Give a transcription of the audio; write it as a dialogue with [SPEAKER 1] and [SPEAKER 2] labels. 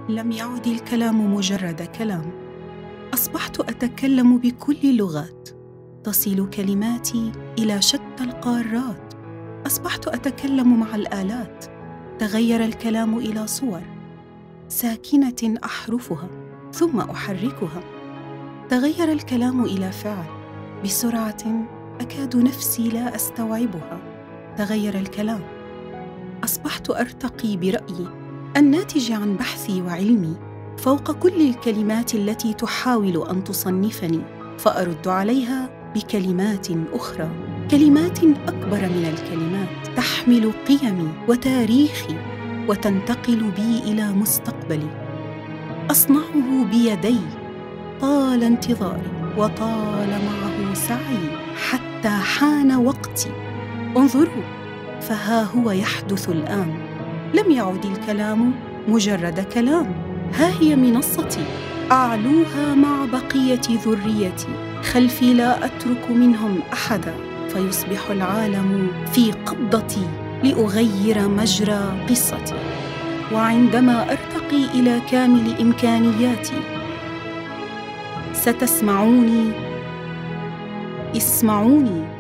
[SPEAKER 1] لم يعد الكلام مجرد كلام. أصبحت أتكلم بكل اللغات، تصل كلماتي إلى شتى القارات. أصبحت أتكلم مع الآلات، تغير الكلام إلى صور ساكنة أحرفها ثم أحركها. تغير الكلام إلى فعل بسرعة أكاد نفسي لا أستوعبها. تغير الكلام. أصبحت أرتقي برأيي الناتج عن بحثي وعلمي فوق كل الكلمات التي تحاول أن تصنفني، فأرد عليها بكلمات أخرى، كلمات أكبر من الكلمات، تحمل قيمي وتاريخي وتنتقل بي إلى مستقبلي. أصنعه بيدي. طال انتظاري وطال معه سعي حتى حان وقتي. انظروا، فها هو يحدث الآن. لم يعد الكلام مجرد كلام. ها هي منصتي أعلوها مع بقية ذريتي. خلفي لا أترك منهم أحدا، فيصبح العالم في قبضتي لأغير مجرى قصتي. وعندما أرتقي إلى كامل إمكانياتي ستسمعوني. اسمعوني.